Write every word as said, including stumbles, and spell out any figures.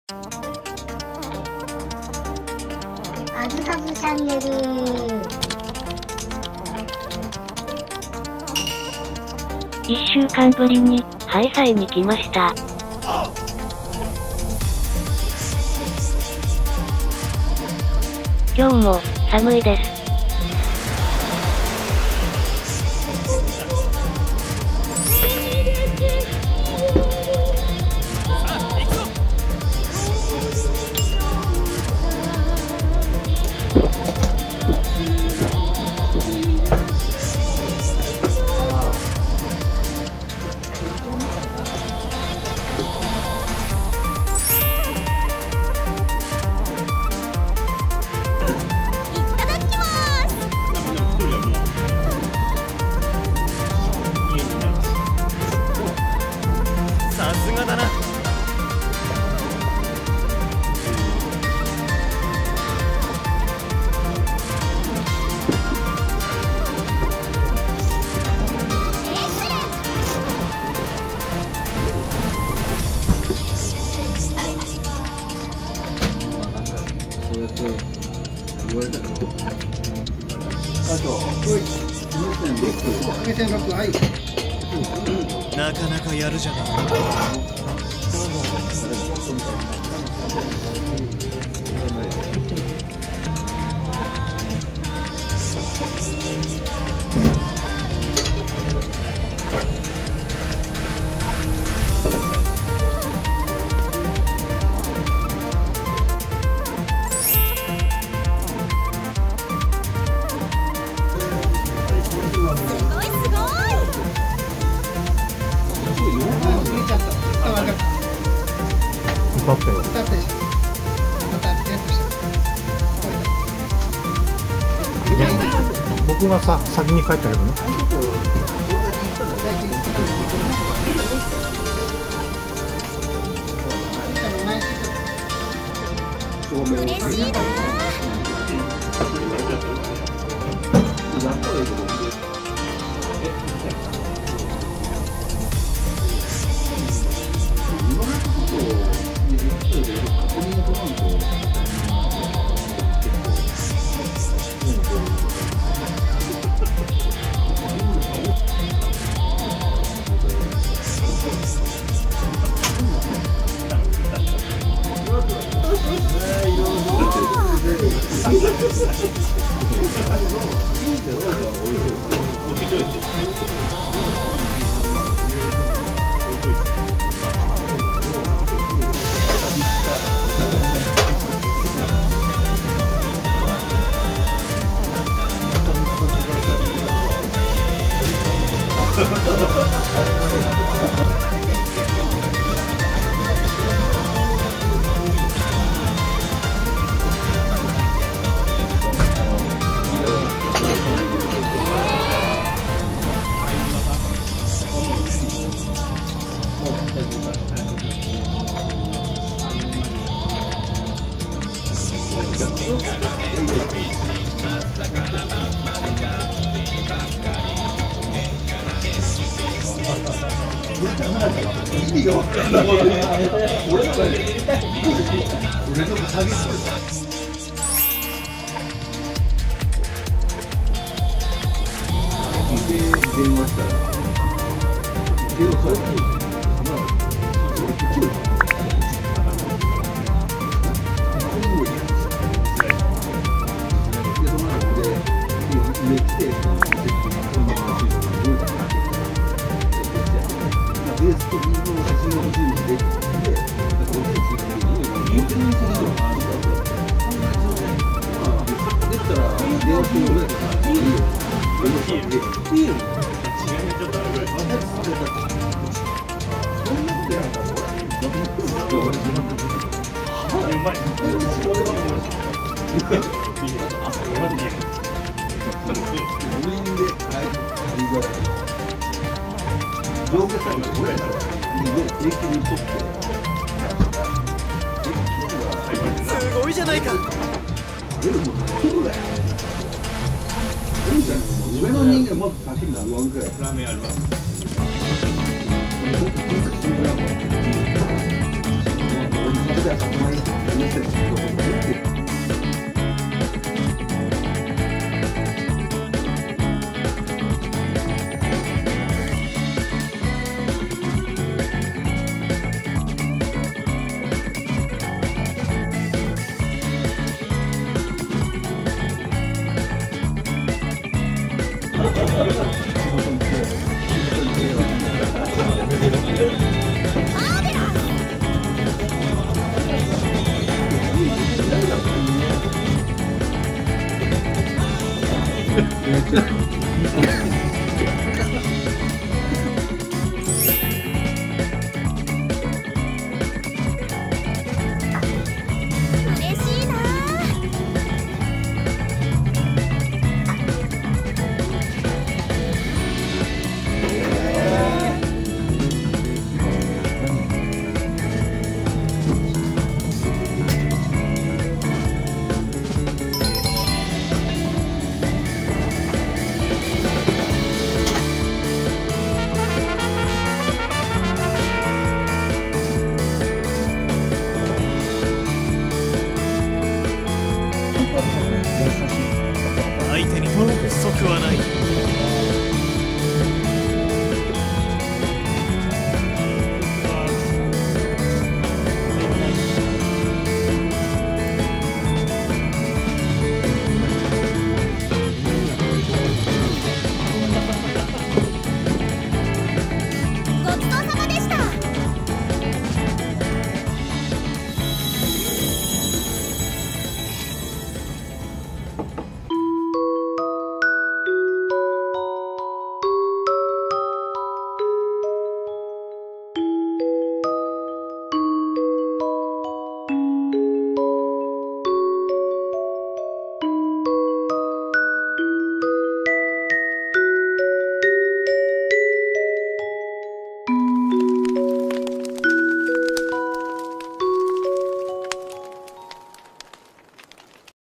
あずかずチャンネル。 いっしゅうかんぶりにハイサイに来ました。今日も寒いです。 さすがだな。 そうやって言われたから。あと、こいつ、にてんろく、にてんろく、はい。 なかなかやるじゃない。 歌ってよ。 歌ってまたゲットした。 僕がさ先に帰ったけどね。 嬉しいな。 意味が分かんない。俺の俺の下げす電話したら電話変えてる。ベースとリードの写真を欲しいので、で、お手ついてるのに、本当にそれをあるから、できたら、電話してもらえたら、いいよ。いいよ。ちょっとあるぐらい。そんなことやったら、俺、うまい。朝ごはんでいいよ。無理で、はい、ありがとう。上下さんがこれだから定期にとってすごいじゃないか。 でもそうだよ。上の人間もっと先になるわけだよ。ラーメンあります。俺じゃあその前にメッセージを送って嬉しいな。 相手に不足はない。